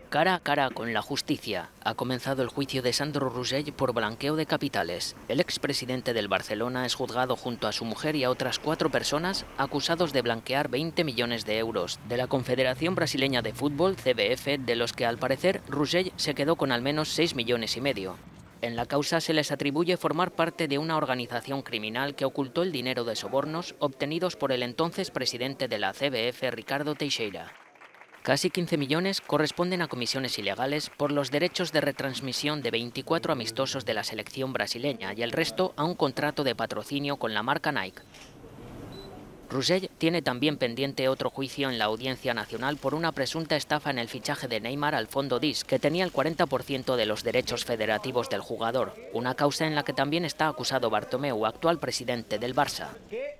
Cara a cara con la justicia, ha comenzado el juicio de Sandro Rosell por blanqueo de capitales. El expresidente del Barcelona es juzgado junto a su mujer y a otras 4 personas acusados de blanquear 20 millones de euros de la Confederación Brasileña de Fútbol, CBF, de los que al parecer Rosell se quedó con al menos 6,5 millones. En la causa se les atribuye formar parte de una organización criminal que ocultó el dinero de sobornos obtenidos por el entonces presidente de la CBF, Ricardo Teixeira. Casi 15 millones corresponden a comisiones ilegales por los derechos de retransmisión de 24 amistosos de la selección brasileña y el resto a un contrato de patrocinio con la marca Nike. Rosell tiene también pendiente otro juicio en la Audiencia Nacional por una presunta estafa en el fichaje de Neymar al Fondo DIS, que tenía el 40% de los derechos federativos del jugador, una causa en la que también está acusado Bartomeu, actual presidente del Barça.